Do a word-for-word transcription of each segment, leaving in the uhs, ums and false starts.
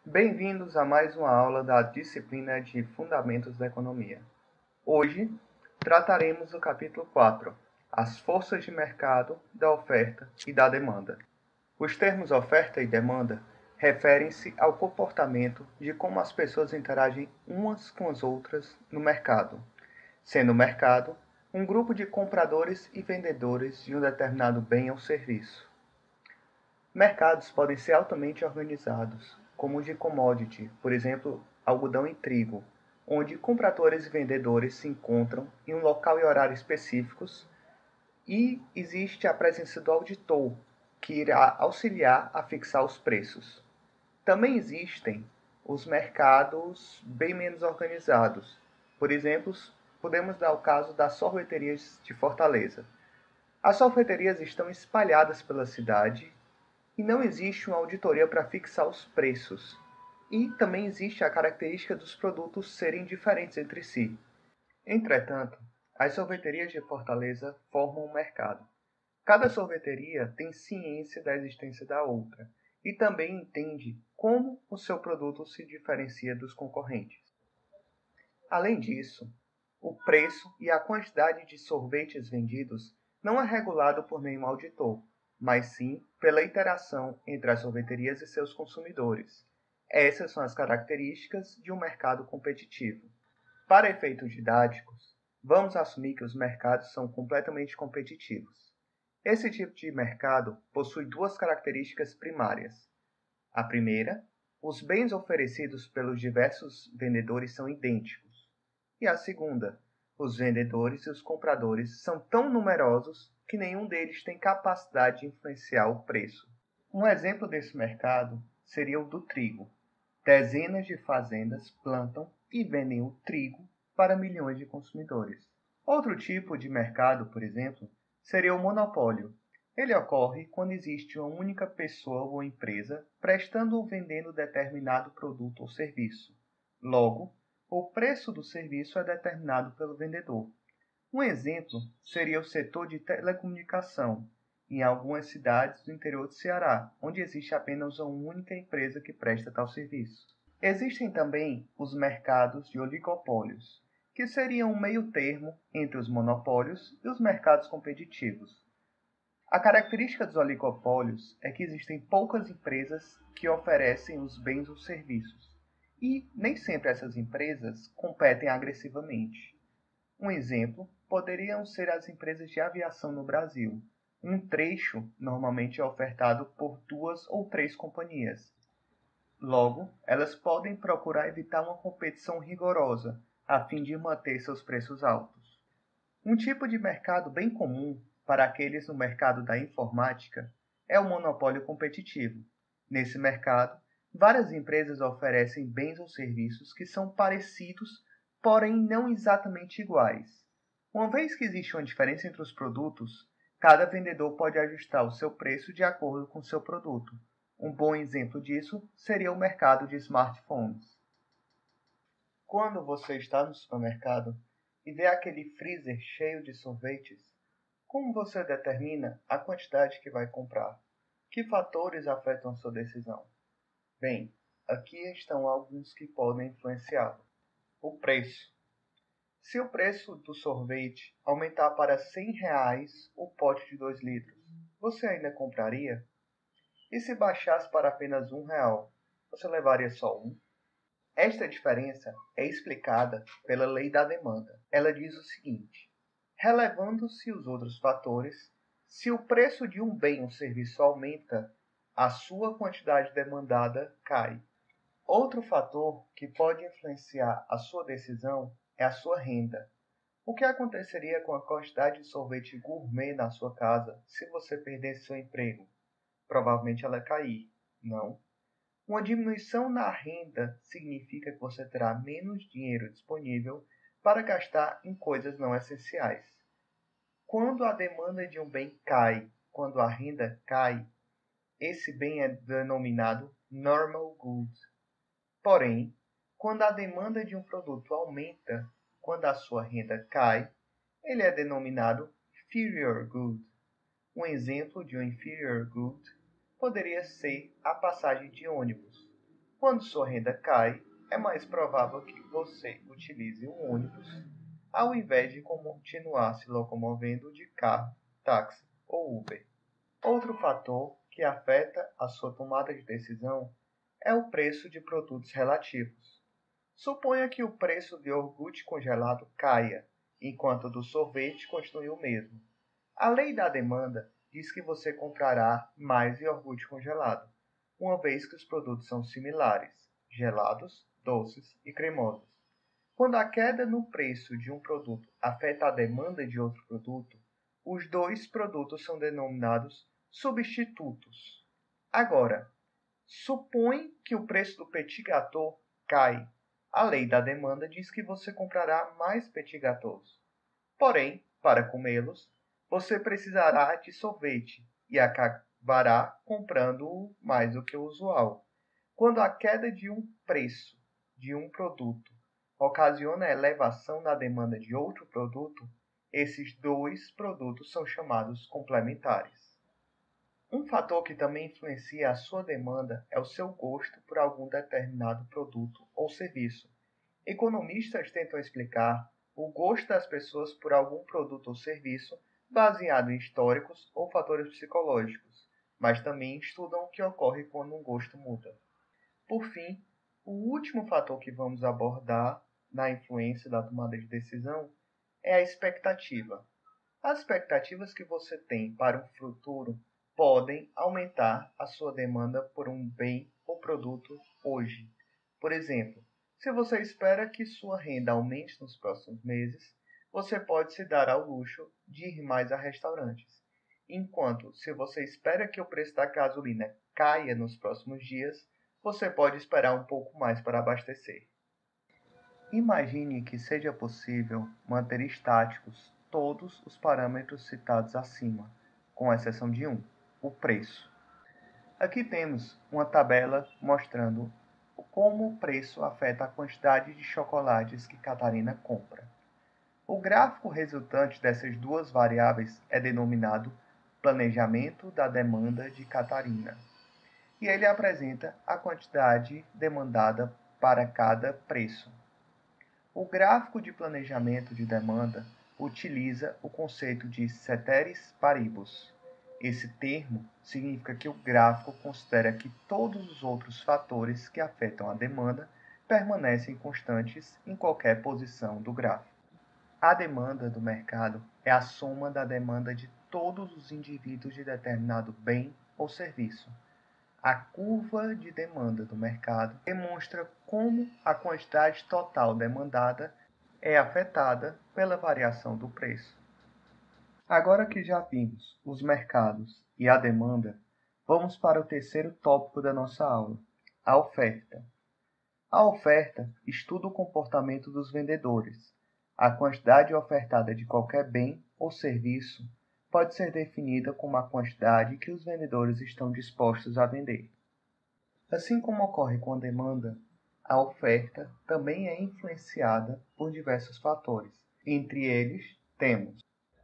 Bem-vindos a mais uma aula da disciplina de Fundamentos da Economia. Hoje, trataremos do capítulo quatro, as forças de mercado, da oferta e da demanda. Os termos oferta e demanda referem-se ao comportamento de como as pessoas interagem umas com as outras no mercado, sendo o mercado um grupo de compradores e vendedores de um determinado bem ou serviço. Mercados podem ser altamente organizados, como os de commodity, por exemplo, algodão e trigo, onde compradores e vendedores se encontram em um local e horário específicos, e existe a presença do auditor, que irá auxiliar a fixar os preços. Também existem os mercados bem menos organizados. Por exemplo, podemos dar o caso das sorveterias de Fortaleza. As sorveterias estão espalhadas pela cidade e não existe uma auditoria para fixar os preços. E também existe a característica dos produtos serem diferentes entre si. Entretanto, as sorveterias de Fortaleza formam um mercado. Cada sorveteria tem ciência da existência da outra e também entende como o seu produto se diferencia dos concorrentes. Além disso, o preço e a quantidade de sorvetes vendidos não é regulado por nenhum auditor, mas sim pela interação entre as sorveterias e seus consumidores. Essas são as características de um mercado competitivo. Para efeitos didáticos, vamos assumir que os mercados são completamente competitivos. Esse tipo de mercado possui duas características primárias. A primeira, os bens oferecidos pelos diversos vendedores são idênticos. E a segunda, os vendedores e os compradores são tão numerosos que nenhum deles tem capacidade de influenciar o preço. Um exemplo desse mercado seria o do trigo. Dezenas de fazendas plantam e vendem o trigo para milhões de consumidores. Outro tipo de mercado, por exemplo, seria o monopólio. Ele ocorre quando existe uma única pessoa ou empresa prestando ou vendendo determinado produto ou serviço. Logo, o preço do serviço é determinado pelo vendedor. Um exemplo seria o setor de telecomunicação, em algumas cidades do interior do Ceará, onde existe apenas uma única empresa que presta tal serviço. Existem também os mercados de oligopólios, que seriam um meio termo entre os monopólios e os mercados competitivos. A característica dos oligopólios é que existem poucas empresas que oferecem os bens ou serviços, e nem sempre essas empresas competem agressivamente. Um exemplo poderiam ser as empresas de aviação no Brasil. Um trecho normalmente é ofertado por duas ou três companhias. Logo, elas podem procurar evitar uma competição rigorosa, a fim de manter seus preços altos. Um tipo de mercado bem comum para aqueles no mercado da informática é o monopólio competitivo. Nesse mercado, várias empresas oferecem bens ou serviços que são parecidos, porém não exatamente iguais. Uma vez que existe uma diferença entre os produtos, cada vendedor pode ajustar o seu preço de acordo com o seu produto. Um bom exemplo disso seria o mercado de smartphones. Quando você está no supermercado e vê aquele freezer cheio de sorvetes, como você determina a quantidade que vai comprar? Que fatores afetam a sua decisão? Bem, aqui estão alguns que podem influenciá-lo. O preço. Se o preço do sorvete aumentar para cem reais o pote de dois litros, você ainda compraria? E se baixasse para apenas um real, você levaria só um? Esta diferença é explicada pela lei da demanda. Ela diz o seguinte: relevando-se os outros fatores, se o preço de um bem ou serviço aumenta, a sua quantidade demandada cai. Outro fator que pode influenciar a sua decisão é a sua renda. O que aconteceria com a quantidade de sorvete gourmet na sua casa se você perdesse seu emprego? Provavelmente ela cair, não? Uma diminuição na renda significa que você terá menos dinheiro disponível para gastar em coisas não essenciais. Quando a demanda de um bem cai, quando a renda cai, esse bem é denominado normal good. Porém, quando a demanda de um produto aumenta, quando a sua renda cai, ele é denominado inferior good. Um exemplo de um inferior good poderia ser a passagem de ônibus. Quando sua renda cai, é mais provável que você utilize um ônibus ao invés de continuar se locomovendo de carro, táxi ou Uber. Outro fator que afeta a sua tomada de decisão é o preço de produtos relativos. Suponha que o preço de iogurte congelado caia, enquanto o do sorvete continue o mesmo. A lei da demanda diz que você comprará mais iogurte congelado, uma vez que os produtos são similares, gelados, doces e cremosos. Quando a queda no preço de um produto afeta a demanda de outro produto, os dois produtos são denominados substitutos. Agora, supõe que o preço do petit gâteau cai. A lei da demanda diz que você comprará mais petit gâteaux. Porém, para comê-los, você precisará de sorvete e acabará comprando mais do que o usual. Quando a queda de um preço de um produto ocasiona a elevação na demanda de outro produto, esses dois produtos são chamados complementares. Um fator que também influencia a sua demanda é o seu gosto por algum determinado produto ou serviço. Economistas tentam explicar o gosto das pessoas por algum produto ou serviço baseado em históricos ou fatores psicológicos, mas também estudam o que ocorre quando um gosto muda. Por fim, o último fator que vamos abordar na influência da tomada de decisão é a expectativa. As expectativas que você tem para um futuro podem aumentar a sua demanda por um bem ou produto hoje. Por exemplo, se você espera que sua renda aumente nos próximos meses, você pode se dar ao luxo de ir mais a restaurantes. Enquanto, se você espera que o preço da gasolina caia nos próximos dias, você pode esperar um pouco mais para abastecer. Imagine que seja possível manter estáticos todos os parâmetros citados acima, com exceção de um, o preço. Aqui temos uma tabela mostrando como o preço afeta a quantidade de chocolates que Catarina compra. O gráfico resultante dessas duas variáveis é denominado planejamento da demanda de Catarina, e ele apresenta a quantidade demandada para cada preço. O gráfico de planejamento de demanda utiliza o conceito de ceteris paribus. Esse termo significa que o gráfico considera que todos os outros fatores que afetam a demanda permanecem constantes em qualquer posição do gráfico. A demanda do mercado é a soma da demanda de todos os indivíduos de determinado bem ou serviço. A curva de demanda do mercado demonstra como a quantidade total demandada é afetada pela variação do preço. Agora que já vimos os mercados e a demanda, vamos para o terceiro tópico da nossa aula, a oferta. A oferta estuda o comportamento dos vendedores. A quantidade ofertada de qualquer bem ou serviço pode ser definida como a quantidade que os vendedores estão dispostos a vender. Assim como ocorre com a demanda, a oferta também é influenciada por diversos fatores. Entre eles, temos,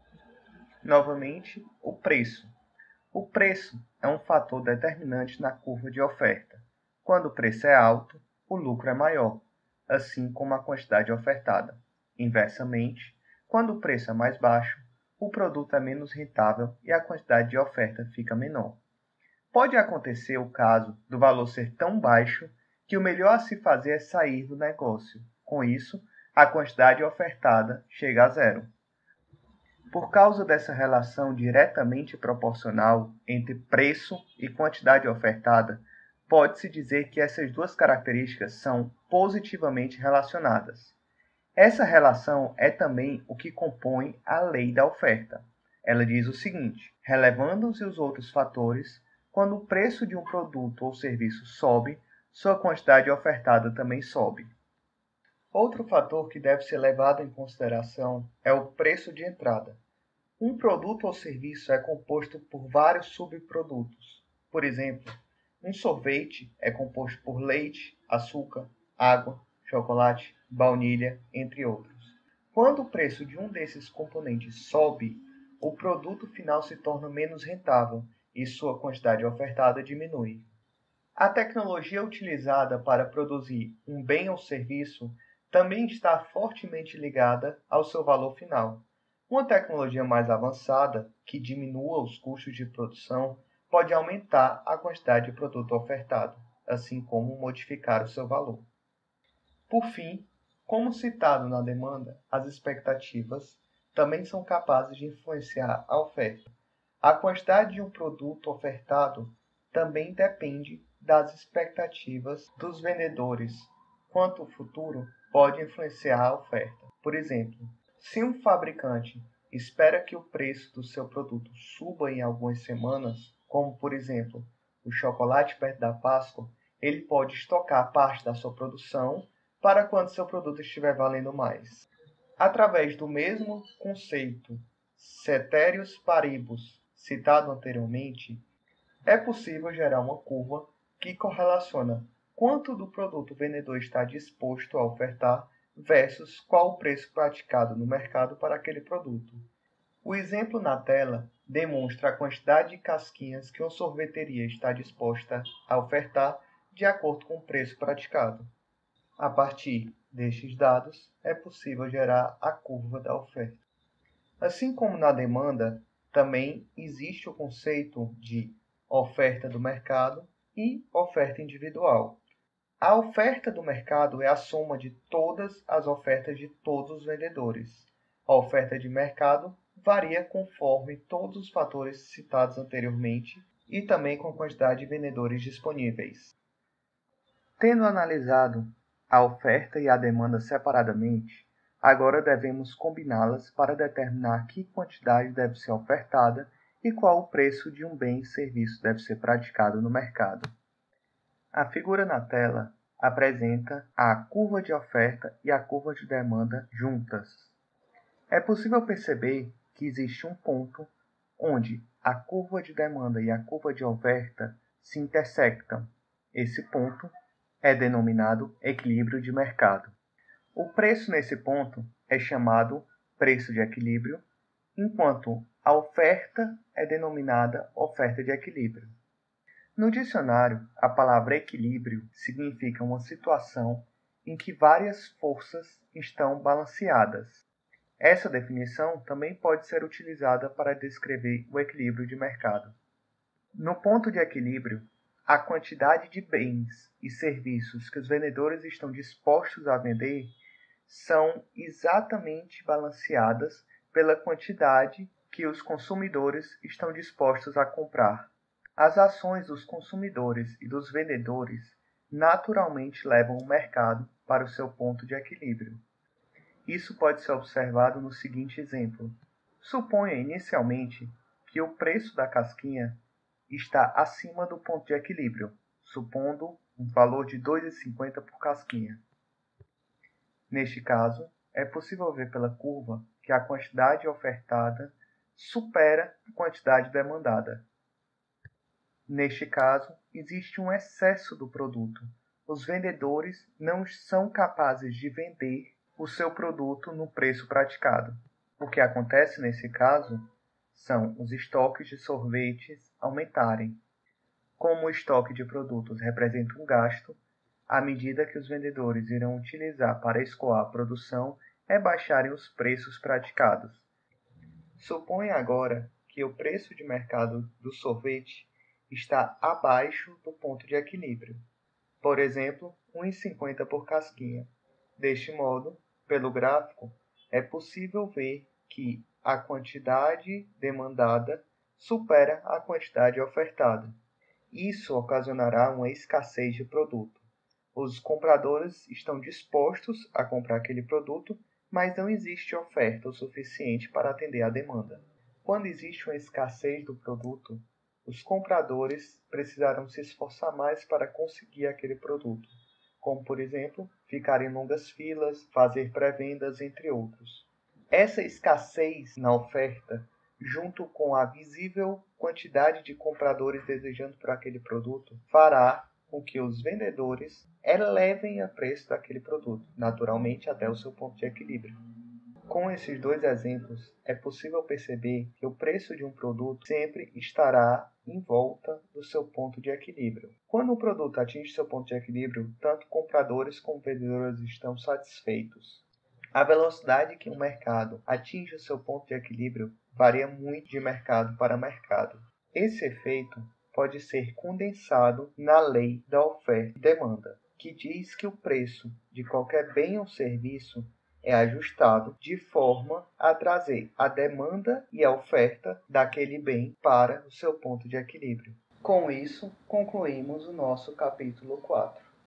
novamente, o preço. O preço é um fator determinante na curva de oferta. Quando o preço é alto, o lucro é maior, assim como a quantidade ofertada. Inversamente, quando o preço é mais baixo, o produto é menos rentável e a quantidade de oferta fica menor. Pode acontecer o caso do valor ser tão baixo que o melhor a se fazer é sair do negócio. Com isso, a quantidade ofertada chega a zero. Por causa dessa relação diretamente proporcional entre preço e quantidade ofertada, pode-se dizer que essas duas características são positivamente relacionadas. Essa relação é também o que compõe a lei da oferta. Ela diz o seguinte: relevando-se os outros fatores, quando o preço de um produto ou serviço sobe, sua quantidade ofertada também sobe. Outro fator que deve ser levado em consideração é o preço de entrada. Um produto ou serviço é composto por vários subprodutos. Por exemplo, um sorvete é composto por leite, açúcar, água, chocolate, baunilha, entre outros. Quando o preço de um desses componentes sobe, o produto final se torna menos rentável e sua quantidade ofertada diminui. A tecnologia utilizada para produzir um bem ou serviço também está fortemente ligada ao seu valor final. Uma tecnologia mais avançada, que diminua os custos de produção, pode aumentar a quantidade de produto ofertado, assim como modificar o seu valor. Por fim, como citado na demanda, as expectativas também são capazes de influenciar a oferta. A quantidade de um produto ofertado também depende das expectativas dos vendedores, quanto o futuro pode influenciar a oferta. Por exemplo, se um fabricante espera que o preço do seu produto suba em algumas semanas, como por exemplo o chocolate perto da Páscoa, ele pode estocar parte da sua produção para quando seu produto estiver valendo mais. Através do mesmo conceito ceteris paribus citado anteriormente, é possível gerar uma curva que correlaciona quanto do produto o vendedor está disposto a ofertar versus qual o preço praticado no mercado para aquele produto. O exemplo na tela demonstra a quantidade de casquinhas que uma sorveteria está disposta a ofertar de acordo com o preço praticado. A partir destes dados, é possível gerar a curva da oferta. Assim como na demanda, também existe o conceito de oferta do mercado e oferta individual. A oferta do mercado é a soma de todas as ofertas de todos os vendedores. A oferta de mercado varia conforme todos os fatores citados anteriormente e também com a quantidade de vendedores disponíveis. Tendo analisado a oferta e a demanda separadamente, agora devemos combiná-las para determinar que quantidade deve ser ofertada e qual o preço de um bem e serviço deve ser praticado no mercado. A figura na tela apresenta a curva de oferta e a curva de demanda juntas. É possível perceber que existe um ponto onde a curva de demanda e a curva de oferta se intersectam. Esse ponto é denominado equilíbrio de mercado. O preço nesse ponto é chamado preço de equilíbrio, enquanto a oferta é denominada oferta de equilíbrio. No dicionário, a palavra equilíbrio significa uma situação em que várias forças estão balanceadas. Essa definição também pode ser utilizada para descrever o equilíbrio de mercado. No ponto de equilíbrio, a quantidade de bens e serviços que os vendedores estão dispostos a vender são exatamente balanceadas pela quantidade que os consumidores estão dispostos a comprar. As ações dos consumidores e dos vendedores naturalmente levam o mercado para o seu ponto de equilíbrio. Isso pode ser observado no seguinte exemplo. Suponha inicialmente que o preço da casquinha está acima do ponto de equilíbrio, supondo um valor de dois reais e cinquenta centavos por casquinha. Neste caso, é possível ver pela curva que a quantidade ofertada supera a quantidade demandada. Neste caso, existe um excesso do produto. Os vendedores não são capazes de vender o seu produto no preço praticado. O que acontece nesse caso são os estoques de sorvetes aumentarem. Como o estoque de produtos representa um gasto, a medida que os vendedores irão utilizar para escoar a produção é baixarem os preços praticados. Suponha agora que o preço de mercado do sorvete está abaixo do ponto de equilíbrio, por exemplo, um real e cinquenta centavos por casquinha. Deste modo, pelo gráfico, é possível ver que a quantidade demandada supera a quantidade ofertada. Isso ocasionará uma escassez de produto. Os compradores estão dispostos a comprar aquele produto, mas não existe oferta o suficiente para atender à demanda. Quando existe uma escassez do produto, os compradores precisarão se esforçar mais para conseguir aquele produto, como, por exemplo, ficar em longas filas, fazer pré-vendas, entre outros. Essa escassez na oferta, junto com a visível quantidade de compradores desejando por aquele produto, fará com que os vendedores elevem o preço daquele produto, naturalmente até o seu ponto de equilíbrio. Com esses dois exemplos, é possível perceber que o preço de um produto sempre estará em volta do seu ponto de equilíbrio. Quando um produto atinge seu ponto de equilíbrio, tanto compradores como vendedores estão satisfeitos. A velocidade que um mercado atinge o seu ponto de equilíbrio varia muito de mercado para mercado. Esse efeito pode ser condensado na lei da oferta e demanda, que diz que o preço de qualquer bem ou serviço é ajustado de forma a trazer a demanda e a oferta daquele bem para o seu ponto de equilíbrio. Com isso, concluímos o nosso capítulo quatro.